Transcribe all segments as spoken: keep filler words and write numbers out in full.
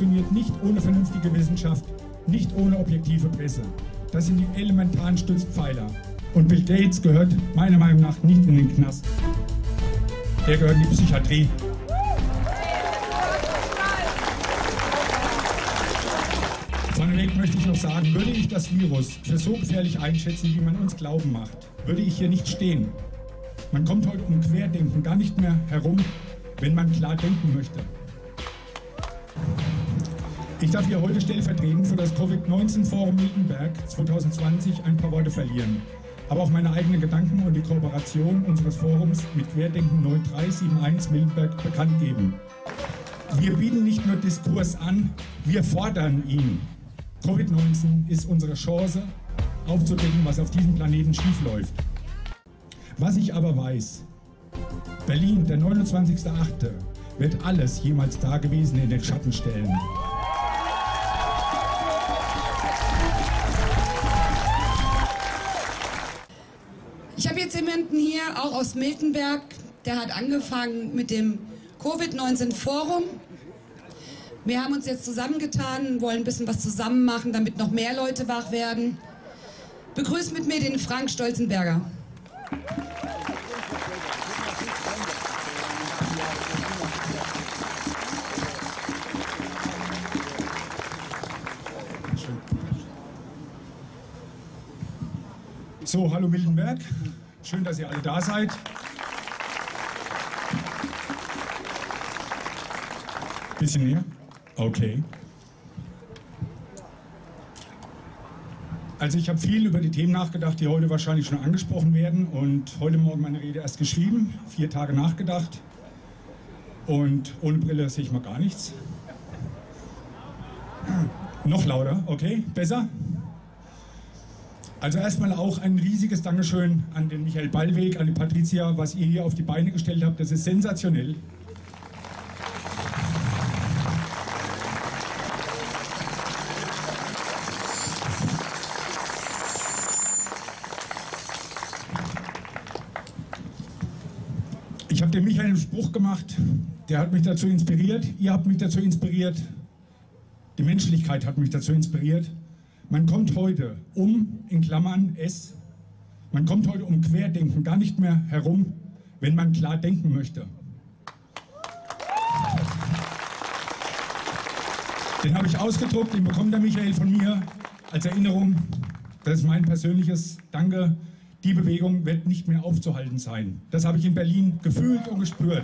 funktioniert nicht ohne vernünftige Wissenschaft, nicht ohne objektive Presse. Das sind die elementaren Stützpfeiler. Und Bill Gates gehört meiner Meinung nach nicht in den Knast. Er gehört in die Psychiatrie. Vorneweg möchte ich noch sagen, würde ich das Virus für so gefährlich einschätzen, wie man uns glauben macht, würde ich hier nicht stehen. Man kommt heute um Querdenken gar nicht mehr herum, wenn man klar denken möchte. Ich darf hier heute stellvertretend für das Covid neunzehn Forum Miltenberg zwanzig zwanzig ein paar Worte verlieren, aber auch meine eigenen Gedanken und die Kooperation unseres Forums mit Querdenken neun drei sieben eins Miltenberg bekannt geben. Wir bieten nicht nur Diskurs an, wir fordern ihn. Covid neunzehn ist unsere Chance, aufzudecken, was auf diesem Planeten schiefläuft. Was ich aber weiß, Berlin, der neunundzwanzigster achte wird alles jemals Dagewesene in den Schatten stellen. Ich habe jetzt jemanden hier, auch aus Miltenberg, der hat angefangen mit dem Covid neunzehn Forum. Wir haben uns jetzt zusammengetan, wollen ein bisschen was zusammen machen, damit noch mehr Leute wach werden. Begrüßt mit mir den Frank Stolzenberger. So, hallo Miltenberg. Schön, dass ihr alle da seid. Bisschen näher? Okay. Also ich habe viel über die Themen nachgedacht, die heute wahrscheinlich schon angesprochen werden, und heute Morgen meine Rede erst geschrieben, vier Tage nachgedacht, und ohne Brille sehe ich mal gar nichts. Noch lauter, okay, besser? Also erstmal auch ein riesiges Dankeschön an den Michael Ballweg, an die Patricia, was ihr hier auf die Beine gestellt habt, das ist sensationell. Ich habe dem Michael einen Spruch gemacht, der hat mich dazu inspiriert, ihr habt mich dazu inspiriert, die Menschlichkeit hat mich dazu inspiriert. Man kommt heute um, in Klammern S, man kommt heute um Querdenken gar nicht mehr herum, wenn man klar denken möchte. Den habe ich ausgedruckt, den bekommt der Michael von mir als Erinnerung. Das ist mein persönliches Danke. Die Bewegung wird nicht mehr aufzuhalten sein. Das habe ich in Berlin gefühlt und gespürt.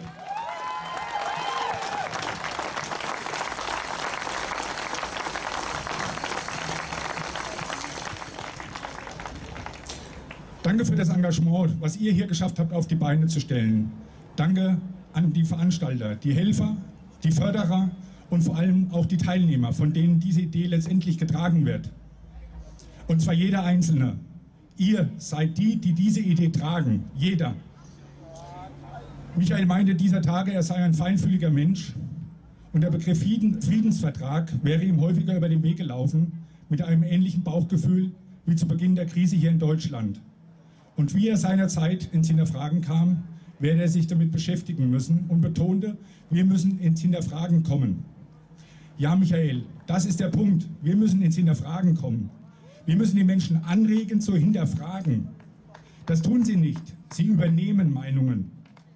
Danke für das Engagement, was ihr hier geschafft habt, auf die Beine zu stellen. Danke an die Veranstalter, die Helfer, die Förderer und vor allem auch die Teilnehmer, von denen diese Idee letztendlich getragen wird. Und zwar jeder Einzelne. Ihr seid die, die diese Idee tragen. Jeder. Michael meinte dieser Tage, er sei ein feinfühliger Mensch, und der Begriff Friedensvertrag wäre ihm häufiger über den Weg gelaufen, mit einem ähnlichen Bauchgefühl wie zu Beginn der Krise hier in Deutschland. Und wie er seinerzeit ins Hinterfragen kam, werde er sich damit beschäftigen müssen und betonte, wir müssen ins Hinterfragen kommen. Ja, Michael, das ist der Punkt. Wir müssen ins Hinterfragen kommen. Wir müssen die Menschen anregen zu hinterfragen. Das tun sie nicht. Sie übernehmen Meinungen.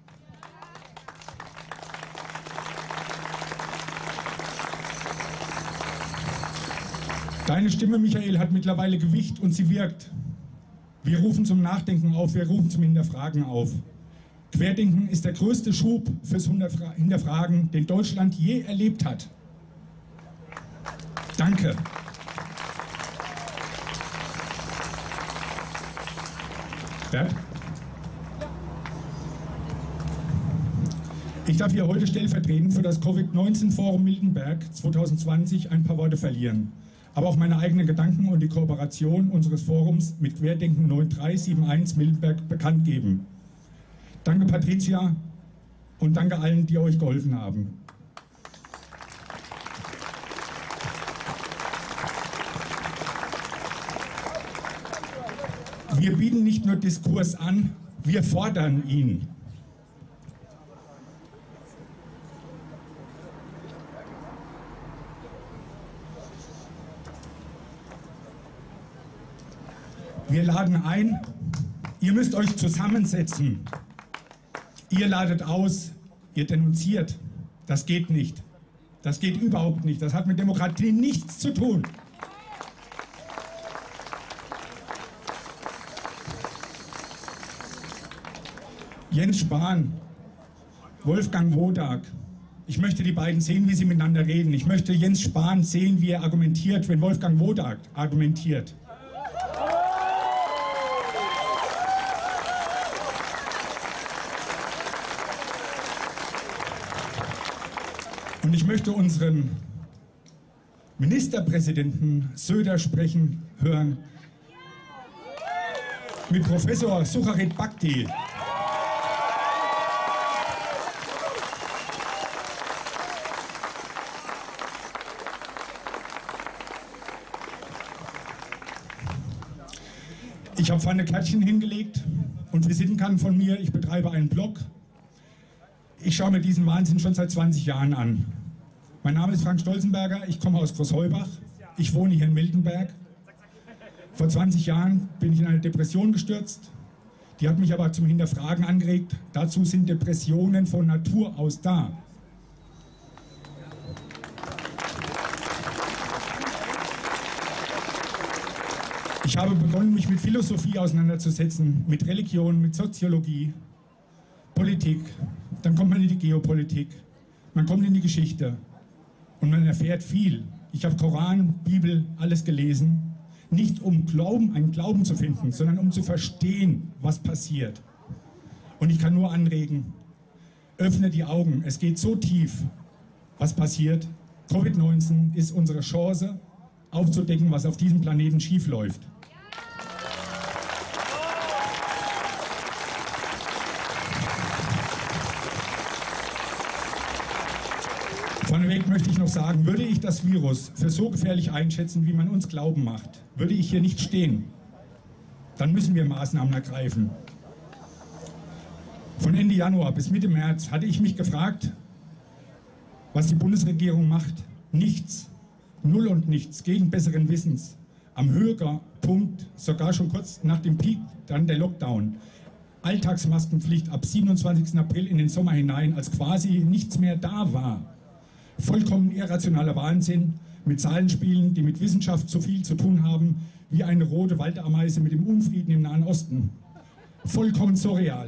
Deine Stimme, Michael, hat mittlerweile Gewicht und sie wirkt. Wir rufen zum Nachdenken auf, wir rufen zum Hinterfragen auf. Querdenken ist der größte Schub fürs Hinterfragen, den Deutschland je erlebt hat. Danke. Bert? Ich darf hier heute stellvertretend für das Covid neunzehn Forum Miltenberg zwanzig zwanzig ein paar Worte verlieren, aber auch meine eigenen Gedanken und die Kooperation unseres Forums mit Querdenken neun drei sieben eins Miltenberg bekannt geben. Danke Patricia und danke allen, die euch geholfen haben. Wir bieten nicht nur Diskurs an, wir fordern ihn. Wir laden ein, ihr müsst euch zusammensetzen. Ihr ladet aus, ihr denunziert. Das geht nicht. Das geht überhaupt nicht. Das hat mit Demokratie nichts zu tun. Jens Spahn, Wolfgang Wodak. Ich möchte die beiden sehen, wie sie miteinander reden. Ich möchte Jens Spahn sehen, wie er argumentiert, wenn Wolfgang Wodak argumentiert. Und ich möchte unseren Ministerpräsidenten Söder sprechen hören mit Professor Sucharit Bhakdi. Ich habe feine Kärtchen hingelegt und Visitenkarten von mir. Ich betreibe einen Blog. Ich schaue mir diesen Wahnsinn schon seit zwanzig Jahren an. Mein Name ist Frank Stolzenberger, ich komme aus Großheubach. Ich wohne hier in Miltenberg. Vor zwanzig Jahren bin ich in eine Depression gestürzt. Die hat mich aber zum Hinterfragen angeregt. Dazu sind Depressionen von Natur aus da. Ich habe begonnen, mich mit Philosophie auseinanderzusetzen, mit Religion, mit Soziologie, Politik. Dann kommt man in die Geopolitik, man kommt in die Geschichte und man erfährt viel. Ich habe Koran, Bibel, alles gelesen, nicht um Glauben, einen Glauben zu finden, sondern um zu verstehen, was passiert. Und ich kann nur anregen, öffne die Augen, es geht so tief, was passiert. Covid neunzehn ist unsere Chance, aufzudecken, was auf diesem Planeten schiefläuft. Vorneweg möchte ich noch sagen, würde ich das Virus für so gefährlich einschätzen, wie man uns glauben macht, würde ich hier nicht stehen, dann müssen wir Maßnahmen ergreifen. Von Ende Januar bis Mitte März hatte ich mich gefragt, was die Bundesregierung macht. Nichts, null und nichts, gegen besseren Wissens. Am Höhepunkt, sogar schon kurz nach dem Peak, dann der Lockdown. Alltagsmaskenpflicht ab siebenundzwanzigsten April in den Sommer hinein, als quasi nichts mehr da war. Vollkommen irrationaler Wahnsinn mit Zahlenspielen, die mit Wissenschaft so viel zu tun haben wie eine rote Waldameise mit dem Unfrieden im Nahen Osten. Vollkommen surreal.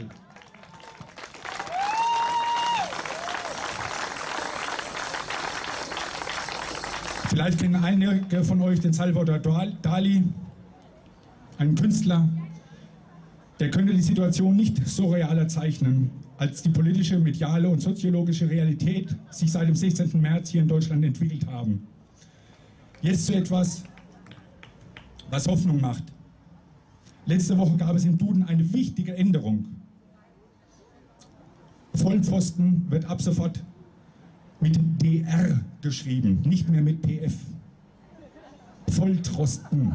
Vielleicht kennen einige von euch den Salvador Dali, einen Künstler. Der könnte die Situation nicht surrealer zeichnen, als die politische, mediale und soziologische Realität sich seit dem sechzehnten März hier in Deutschland entwickelt haben. Jetzt zu etwas, was Hoffnung macht. Letzte Woche gab es im Duden eine wichtige Änderung. Vollpfosten wird ab sofort mit D R geschrieben, nicht mehr mit P F. Volltrosten.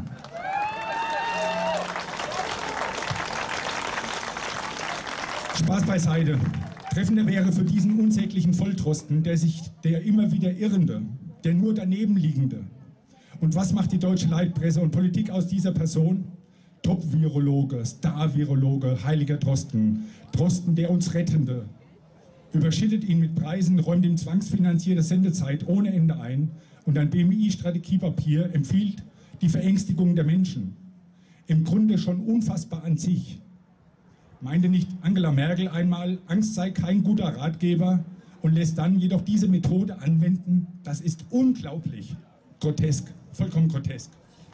Spaß beiseite. Treffender wäre für diesen unsäglichen Volltrosten, der sich der immer wieder Irrende, der nur Danebenliegende. Und was macht die deutsche Leitpresse und Politik aus dieser Person? Top-Virologe, Star-Virologe, heiliger Drosten. Drosten, der uns Rettende. Überschüttet ihn mit Preisen, räumt ihm zwangsfinanzierte Sendezeit ohne Ende ein und ein B M I-Strategiepapier empfiehlt die Verängstigung der Menschen. Im Grunde schon unfassbar an sich. Meinte nicht Angela Merkel einmal, Angst sei kein guter Ratgeber und lässt dann jedoch diese Methode anwenden? Das ist unglaublich. Grotesk, vollkommen grotesk.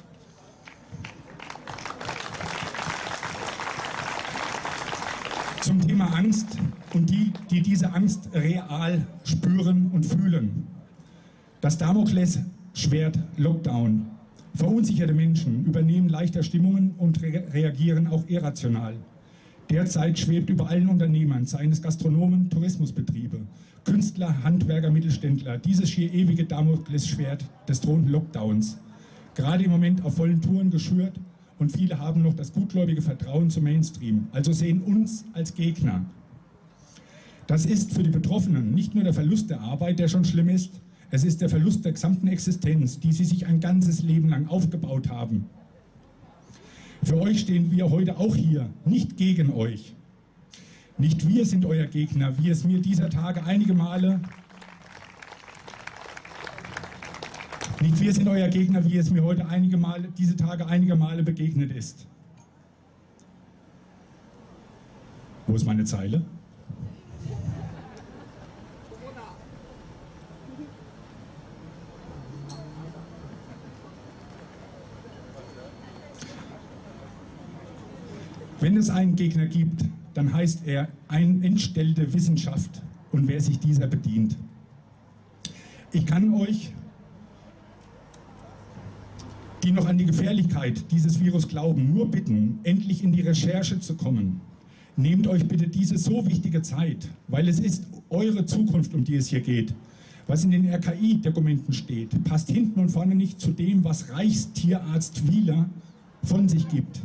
Zum Thema Angst und die, die diese Angst real spüren und fühlen. Das Damoklesschwert Lockdown. Verunsicherte Menschen übernehmen leichter Stimmungen und re reagieren auch irrational. Derzeit schwebt über allen Unternehmern, seien es Gastronomen, Tourismusbetriebe, Künstler, Handwerker, Mittelständler, dieses schier ewige Damoklesschwert des drohenden Lockdowns. Gerade im Moment auf vollen Touren geschürt und viele haben noch das gutgläubige Vertrauen zum Mainstream, also sehen uns als Gegner. Das ist für die Betroffenen nicht nur der Verlust der Arbeit, der schon schlimm ist, es ist der Verlust der gesamten Existenz, die sie sich ein ganzes Leben lang aufgebaut haben. Für euch stehen wir heute auch hier, nicht gegen euch. Nicht wir sind euer Gegner, wie es mir dieser Tage einige Male, nicht wir sind euer Gegner, wie es mir heute einige Male, diese Tage einige Male begegnet ist. Wo ist meine Zeile? Wenn es einen Gegner gibt, dann heißt er eine entstellte Wissenschaft und wer sich dieser bedient. Ich kann euch, die noch an die Gefährlichkeit dieses Virus glauben, nur bitten, endlich in die Recherche zu kommen. Nehmt euch bitte diese so wichtige Zeit, weil es ist eure Zukunft, um die es hier geht. Was in den R K I-Dokumenten steht, passt hinten und vorne nicht zu dem, was Reichstierarzt Wieler von sich gibt.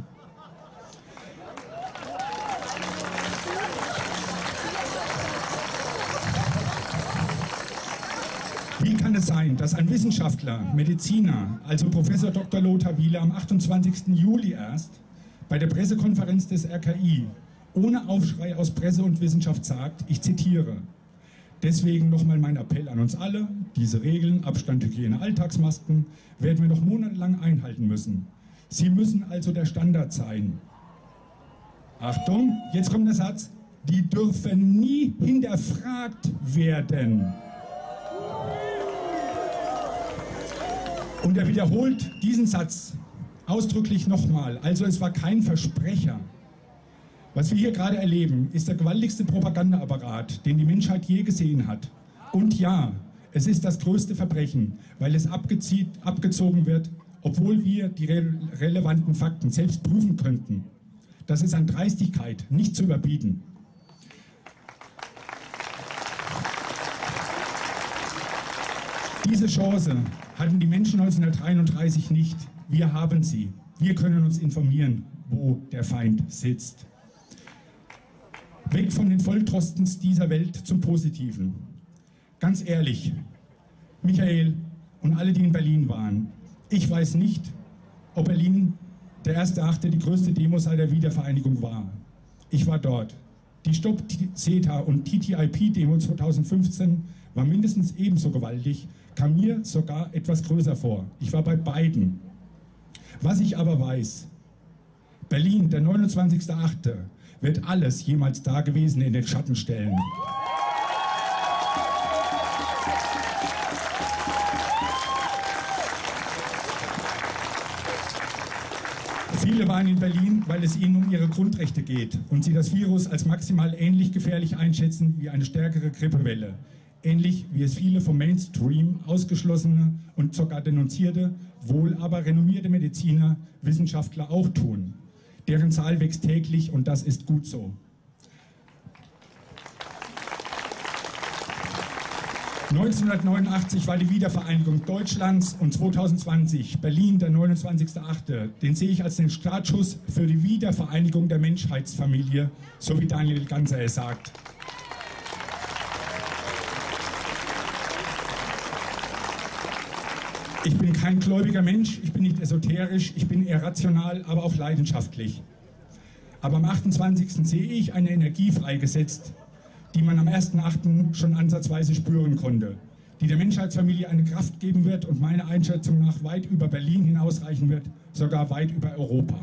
Wie kann es sein, dass ein Wissenschaftler, Mediziner, also Professor Doktor Lothar Wieler am achtundzwanzigsten Juli erst bei der Pressekonferenz des R K I ohne Aufschrei aus Presse und Wissenschaft sagt, ich zitiere, deswegen nochmal mein Appell an uns alle, diese Regeln, Abstand, Hygiene, Alltagsmasken, werden wir noch monatelang einhalten müssen. Sie müssen also der Standard sein. Achtung, jetzt kommt der Satz, die dürfen nie hinterfragt werden. Und er wiederholt diesen Satz ausdrücklich nochmal. Also es war kein Versprecher. Was wir hier gerade erleben, ist der gewaltigste Propagandaapparat, den die Menschheit je gesehen hat. Und ja, es ist das größte Verbrechen, weil es abgezieht, abgezogen wird, obwohl wir die re relevanten Fakten selbst prüfen könnten. Das ist an Dreistigkeit nicht zu überbieten. Diese Chance hatten die Menschen neunzehnhundertdreiunddreißig nicht. Wir haben sie. Wir können uns informieren, wo der Feind sitzt. Weg von den Volltrostens dieser Welt zum Positiven. Ganz ehrlich, Michael und alle, die in Berlin waren, ich weiß nicht, ob Berlin der erste Achte die größte Demo seit der Wiedervereinigung war. Ich war dort. Die Stop CETA und T T I P-Demo zweitausendfünfzehn war mindestens ebenso gewaltig, kam mir sogar etwas größer vor. Ich war bei beiden. Was ich aber weiß, Berlin, der neunundzwanzigste achte wird alles jemals Dagewesene in den Schatten stellen. Viele waren in Berlin, weil es ihnen um ihre Grundrechte geht und sie das Virus als maximal ähnlich gefährlich einschätzen wie eine stärkere Grippewelle. Ähnlich wie es viele vom Mainstream ausgeschlossene und sogar denunzierte, wohl aber renommierte Mediziner, Wissenschaftler auch tun. Deren Zahl wächst täglich und das ist gut so. neunzehnhundertneunundachtzig war die Wiedervereinigung Deutschlands und zweitausendzwanzig Berlin, der neunundzwanzigste achte Den sehe ich als den Startschuss für die Wiedervereinigung der Menschheitsfamilie, so wie Daniel Ganser es sagt. Ich bin kein gläubiger Mensch, ich bin nicht esoterisch, ich bin eher rational, aber auch leidenschaftlich. Aber am achtundzwanzigsten sehe ich eine Energie freigesetzt, die man am ersten achten schon ansatzweise spüren konnte, die der Menschheitsfamilie eine Kraft geben wird und meiner Einschätzung nach weit über Berlin hinausreichen wird, sogar weit über Europa.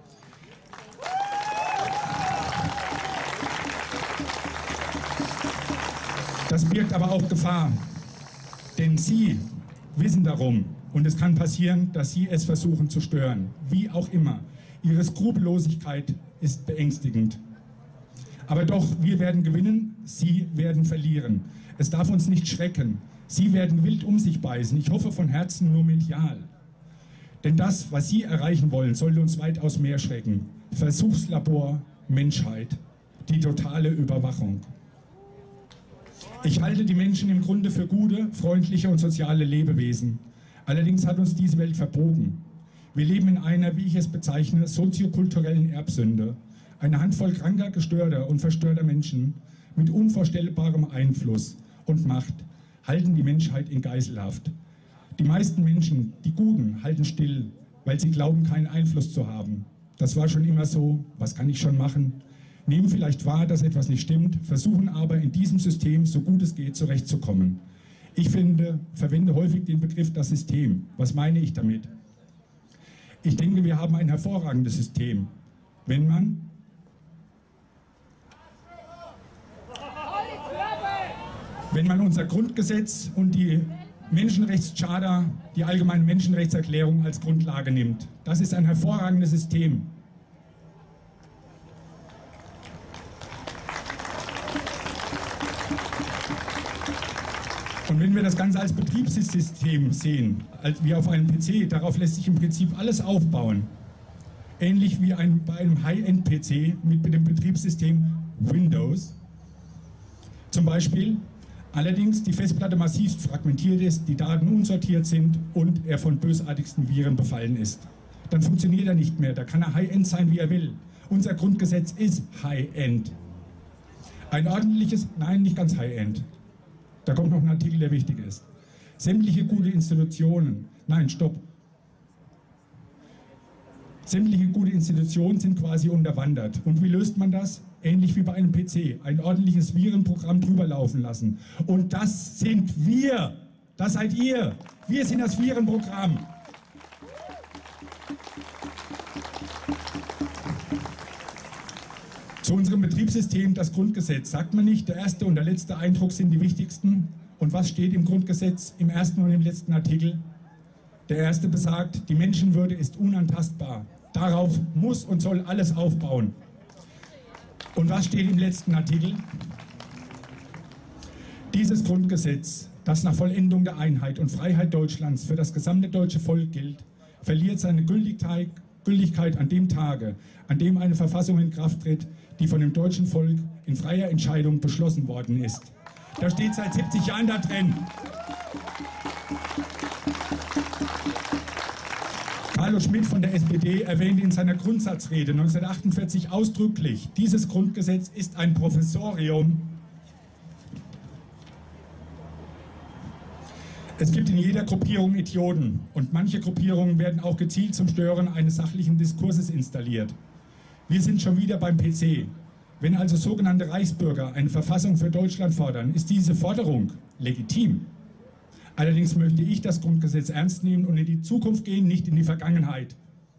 Das birgt aber auch Gefahr, denn Sie wissen darum und es kann passieren, dass Sie es versuchen zu stören, wie auch immer. Ihre Skrupellosigkeit ist beängstigend. Aber doch, wir werden gewinnen, Sie werden verlieren. Es darf uns nicht schrecken. Sie werden wild um sich beißen. Ich hoffe von Herzen nur medial. Denn das, was Sie erreichen wollen, sollte uns weitaus mehr schrecken. Versuchslabor, Menschheit, die totale Überwachung. Ich halte die Menschen im Grunde für gute, freundliche und soziale Lebewesen. Allerdings hat uns diese Welt verbogen. Wir leben in einer, wie ich es bezeichne, soziokulturellen Erbsünde. Eine Handvoll kranker, gestörter und verstörter Menschen mit unvorstellbarem Einfluss und Macht halten die Menschheit in Geiselhaft. Die meisten Menschen, die Guten, halten still, weil sie glauben, keinen Einfluss zu haben. das war schon immer so, was kann ich schon machen? Nehmen vielleicht wahr, dass etwas nicht stimmt, versuchen aber in diesem System, so gut es geht, zurechtzukommen. Ich finde, verwende häufig den Begriff das System. Was meine ich damit? Ich denke, wir haben ein hervorragendes System, wenn man wenn man unser Grundgesetz und die Menschenrechtscharta, die allgemeine Menschenrechtserklärung als Grundlage nimmt. Das ist ein hervorragendes System. Und wenn wir das Ganze als Betriebssystem sehen, als wie auf einem P C, darauf lässt sich im Prinzip alles aufbauen. Ähnlich wie ein, bei einem High-End-P C mit, mit dem Betriebssystem Windows. Zum Beispiel, allerdings die Festplatte massivst fragmentiert ist, die Daten unsortiert sind und er von bösartigsten Viren befallen ist. Dann funktioniert er nicht mehr, da kann er High-End sein, wie er will. Unser Grundgesetz ist High-End. Ein ordentliches, nein, nicht ganz High-End. Da kommt noch ein Artikel, der wichtig ist. Sämtliche gute Institutionen, nein, stopp. Sämtliche gute Institutionen sind quasi unterwandert. Und wie löst man das? Ähnlich wie bei einem P C. Ein ordentliches Virenprogramm drüber laufen lassen. Und das sind wir. Das seid ihr. Wir sind das Virenprogramm. Zu unserem Betriebssystem, das Grundgesetz, sagt man nicht, der erste und der letzte Eindruck sind die wichtigsten. Und was steht im Grundgesetz im ersten und im letzten Artikel? Der erste besagt, die Menschenwürde ist unantastbar. Darauf muss und soll alles aufbauen. Und was steht im letzten Artikel? Dieses Grundgesetz, das nach Vollendung der Einheit und Freiheit Deutschlands für das gesamte deutsche Volk gilt, verliert seine Gültigkeit, Gültigkeit an dem Tage, an dem eine Verfassung in Kraft tritt, die von dem deutschen Volk in freier Entscheidung beschlossen worden ist. Da steht seit siebzig Jahren da drin. Carlo Schmitt von der S P D erwähnte in seiner Grundsatzrede neunzehnhundertachtundvierzig ausdrücklich, dieses Grundgesetz ist ein Provisorium. Es gibt in jeder Gruppierung Idioten und manche Gruppierungen werden auch gezielt zum Stören eines sachlichen Diskurses installiert. Wir sind schon wieder beim P C. Wenn also sogenannte Reichsbürger eine Verfassung für Deutschland fordern, ist diese Forderung legitim. Allerdings möchte ich das Grundgesetz ernst nehmen und in die Zukunft gehen, nicht in die Vergangenheit.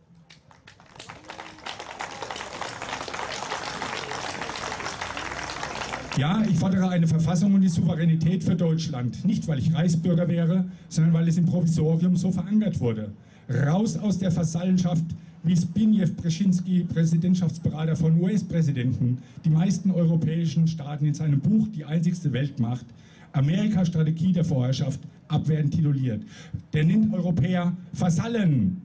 Ja, ich fordere eine Verfassung und die Souveränität für Deutschland. Nicht, weil ich Reichsbürger wäre, sondern weil es im Provisorium so verankert wurde. Raus aus der Vasallenschaft, wie Zbigniew Brzezinski, Präsidentschaftsberater von U S-Präsidenten, die meisten europäischen Staaten in seinem Buch Die einzigste Weltmacht, Amerika Strategie der Vorherrschaft, abwertend tituliert. Der nennt Europäer Vasallen.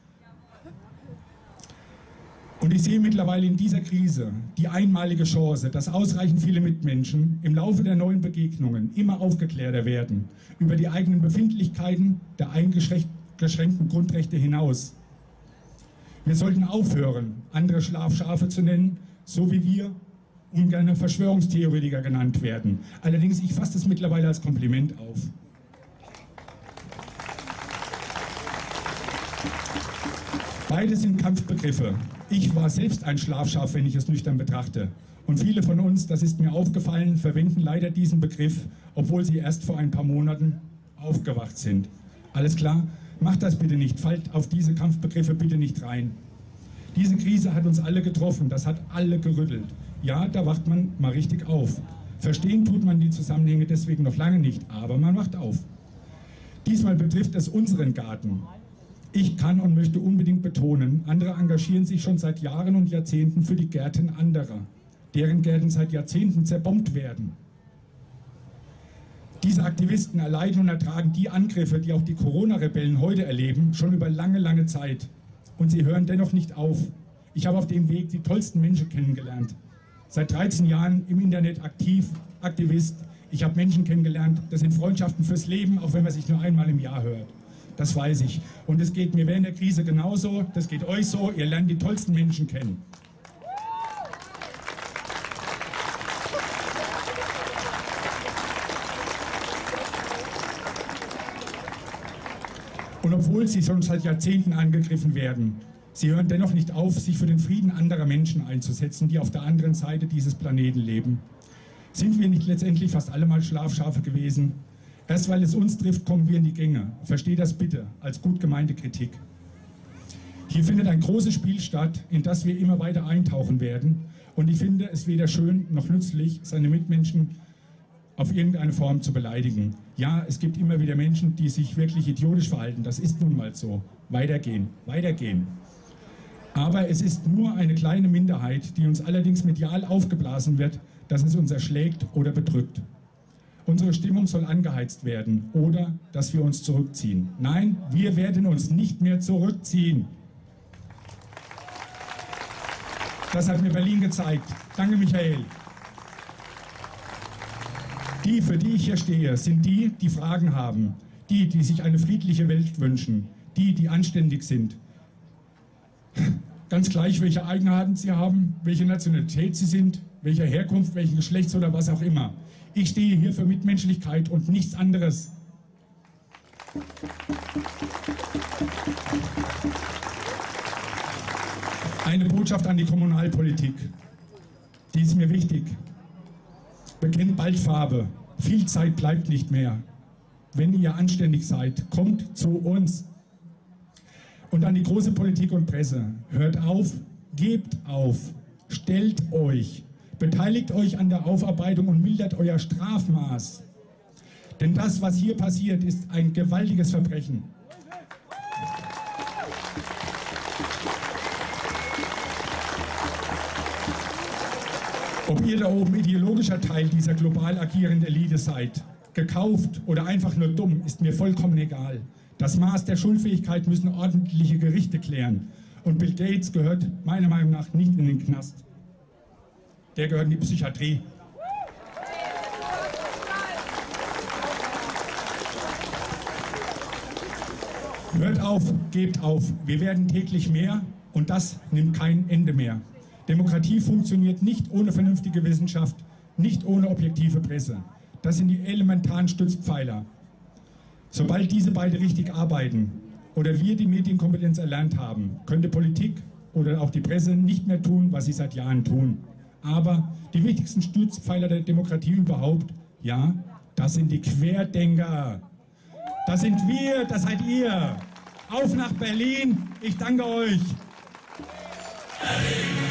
Und ich sehe mittlerweile in dieser Krise die einmalige Chance, dass ausreichend viele Mitmenschen im Laufe der neuen Begegnungen immer aufgeklärter werden über die eigenen Befindlichkeiten der eingeschränkten Grundrechte hinaus. Wir sollten aufhören, andere Schlafschafe zu nennen, so wie wir ungerne Verschwörungstheoretiker genannt werden. Allerdings, ich fasse das mittlerweile als Kompliment auf. Beide sind Kampfbegriffe. Ich war selbst ein Schlafschaf, wenn ich es nüchtern betrachte. Und viele von uns, das ist mir aufgefallen, verwenden leider diesen Begriff, obwohl sie erst vor ein paar Monaten aufgewacht sind. Alles klar? Macht das bitte nicht, fallt auf diese Kampfbegriffe bitte nicht rein. Diese Krise hat uns alle getroffen, das hat alle gerüttelt. Ja, da wacht man mal richtig auf. Verstehen tut man die Zusammenhänge deswegen noch lange nicht, aber man wacht auf. Diesmal betrifft es unseren Garten. Ich kann und möchte unbedingt betonen, andere engagieren sich schon seit Jahren und Jahrzehnten für die Gärten anderer, deren Gärten seit Jahrzehnten zerbombt werden. Diese Aktivisten erleiden und ertragen die Angriffe, die auch die Corona-Rebellen heute erleben, schon über lange, lange Zeit. Und sie hören dennoch nicht auf. Ich habe auf dem Weg die tollsten Menschen kennengelernt. Seit dreizehn Jahren im Internet aktiv, Aktivist. Ich habe Menschen kennengelernt, das sind Freundschaften fürs Leben, auch wenn man sich nur einmal im Jahr hört. Das weiß ich. Und es geht mir während der Krise genauso, das geht euch so, ihr lernt die tollsten Menschen kennen. Und obwohl sie schon seit Jahrzehnten angegriffen werden, Sie hören dennoch nicht auf, sich für den Frieden anderer Menschen einzusetzen, die auf der anderen Seite dieses Planeten leben. Sind wir nicht letztendlich fast alle mal Schlafschafe gewesen? Erst weil es uns trifft, kommen wir in die Gänge. Versteht das bitte als gut gemeinte Kritik. Hier findet ein großes Spiel statt, in das wir immer weiter eintauchen werden. Und ich finde es weder schön noch nützlich, seine Mitmenschen auf irgendeine Form zu beleidigen. Ja, es gibt immer wieder Menschen, die sich wirklich idiotisch verhalten. Das ist nun mal so. Weitergehen, weitergehen. Aber es ist nur eine kleine Minderheit, die uns allerdings medial aufgeblasen wird, dass es uns erschlägt oder bedrückt. Unsere Stimmung soll angeheizt werden oder dass wir uns zurückziehen. Nein, wir werden uns nicht mehr zurückziehen. Das hat mir Berlin gezeigt. Danke, Michael. Die, für die ich hier stehe, sind die, die Fragen haben. Die, die sich eine friedliche Welt wünschen. Die, die anständig sind. Ganz gleich, welche Eigenarten sie haben, welche Nationalität sie sind, welcher Herkunft, welchen Geschlechts oder was auch immer. Ich stehe hier für Mitmenschlichkeit und nichts anderes. Eine Botschaft an die Kommunalpolitik. Die ist mir wichtig. Bekennt bald Farbe. Viel Zeit bleibt nicht mehr. Wenn ihr anständig seid, kommt zu uns. Und an die große Politik und Presse. Hört auf, gebt auf, stellt euch, beteiligt euch an der Aufarbeitung und mildert euer Strafmaß. Denn das, was hier passiert, ist ein gewaltiges Verbrechen. Ob ihr da oben ideologischer Teil dieser global agierenden Elite seid, gekauft oder einfach nur dumm, ist mir vollkommen egal. Das Maß der Schuldfähigkeit müssen ordentliche Gerichte klären. Und Bill Gates gehört meiner Meinung nach nicht in den Knast. Der gehört in die Psychiatrie. Hört auf, gebt auf. Wir werden täglich mehr und das nimmt kein Ende mehr. Demokratie funktioniert nicht ohne vernünftige Wissenschaft, nicht ohne objektive Presse. Das sind die elementaren Stützpfeiler. Sobald diese beide richtig arbeiten oder wir die Medienkompetenz erlernt haben, könnte Politik oder auch die Presse nicht mehr tun, was sie seit Jahren tun. Aber die wichtigsten Stützpfeiler der Demokratie überhaupt, ja, das sind die Querdenker. Das sind wir, das seid ihr. Auf nach Berlin, ich danke euch.